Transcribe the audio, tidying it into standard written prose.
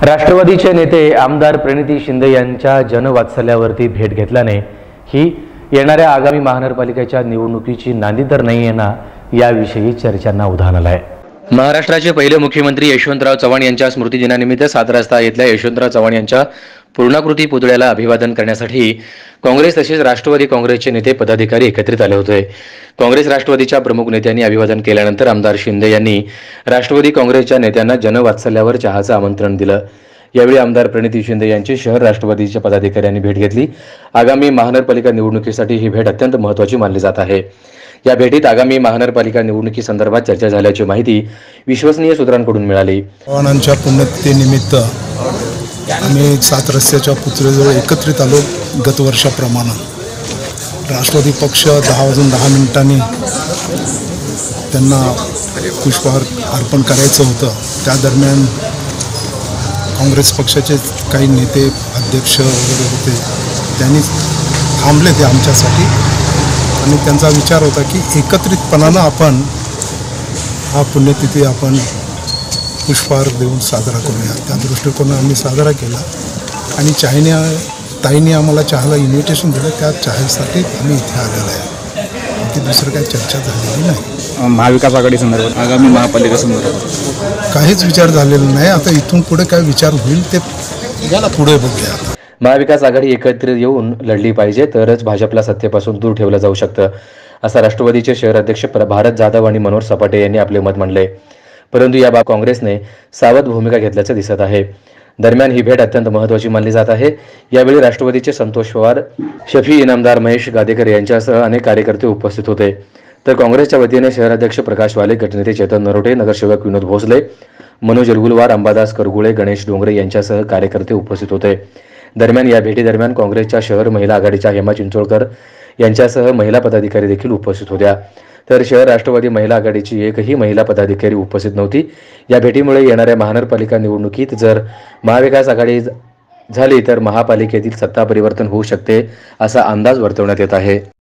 राष्ट्रवादीचे नेते आमदार प्रणिती शिंदे यांच्या जनवात्सल्यावरती भेट घेतल्याने ही येणाऱ्या आगामी महानगरपालिकेच्या निवडणुकीची नांदी तर नाही आहे ना, याविषयी चर्चांना उधाण आलं आहे। महाराष्ट्राचे पहिले मुख्यमंत्री यशवंतराव चव्हाण यांच्या स्मृतिदिनानिमित्त 7 रस्ता येथील यशवंतराव चव्हाण यांच्या पूर्णाकृती पुतळ्याला अभिवादन करण्यासाठी काँग्रेस तसेच राष्ट्रवादी काँग्रेसचे नेते पदाधिकारी एकत्रित आले होते। काँग्रेस राष्ट्रवादीच्या प्रमुख नेत्यांनी अभिवादन केल्यानंतर आमदार शिंदे यांनी राष्ट्रवादी काँग्रेसच्या नेत्यांना जनवात्सल्यावर चहाचं आमंत्रण दिलं। यावेळी आमदार प्रणिती शिंदे यांची शहर राष्ट्रवादीच्या पदाधिकाऱ्यांनी भेट घेतली। आगामी महानगरपालिका निवडणुकीसाठी ही भेट अत्यंत महत्त्वाची मानली जात आहे। या भेटीत आगामी महानगरपालिका निवडणुकीसंदर्भात चर्चा झाल्याची माहिती विश्वसनीय सूत्रांकडून मिळाली। चव्हाणांच्या पुण्यतिथीनिमित्त आम्ही 7 रस्त्याच्या पुतळ्याजवळ एकत्रित आलो। गत वर्षाप्रमाणे राष्ट्रवादी पक्ष 10:10 त्यांना पुष्पहार अर्पण करायचं होतं। त्या दरम्यान काँग्रेस पक्षाचे काही नेते अध्यक्ष वगैरे होते, त्यांनी थांबले ते आमच्यासाठी आणि त्यांचा विचार होता की एकत्रितपणानं आपण हा पुण्यतिथी आपण पुष्पहार देऊन साजरा करूया। त्या दृष्टिकोनाने आम्ही साजरा केला आणि ताईने आम्हाला चहाला इन्व्हिटेशन दिलं। त्या चहासाठी आम्ही इथे आलेलो आहे। की दुसरं काही चर्चा झालेली नाही। महाविकास आघाडी संदर्भात आगामी महापालिका संदर्भात काहीच विचार झालेला नाही। आता इथून पुढे काय विचार होईल ते याला पुढे बघूया। महाविकास आघाडी एकत्रित येऊन लढली पाहिजे, तरच भाजपला सत्तेपासून दूर ठेवलं जाऊ शकतं, असं राष्ट्रवादीचे शहर अध्यक्ष भारत जाधव आणि मनोहर सपाटे यांनी आपले मत मांडले। परंतु याबाबत काँग्रेसने सावध भूमिका घेतल्याचं दिसत आहे। दरम्यान ही भेट अत्यंत महत्त्वाची मानली जात आहे। यावेळी राष्ट्रवादीचे संतोष पवार, शफी इनामदार, महेश गादेकर यांच्यासह अनेक कार्यकर्ते उपस्थित होते। तर काँग्रेसच्या वतीने शहराध्यक्ष प्रकाश वाले, गटनेते चेतन नरोटे, नगरसेवक विनोद भोसले, मनोज अलगुलवार, अंबादास करगुळे, गणेश डोंगरे यांच्यासह कार्यकर्ते उपस्थित होते। दरम्यान या भेटीदरम्यान काँग्रेसच्या शहर महिला आघाडीच्या हेमा चिंचोळकर यांच्यासह महिला पदाधिकारी देखील उपस्थित होत्या। तर शहर राष्ट्रवादी महिला आघाडीची एकही महिला पदाधिकारी उपस्थित नव्हती। या भेटीमुळे येणाऱ्या महानगरपालिका निवडणुकीत जर महाविकास आघाडी झाली तर महापालिकेतील सत्ता परिवर्तन होऊ शकते, असा अंदाज वर्तवण्यात येत आहे।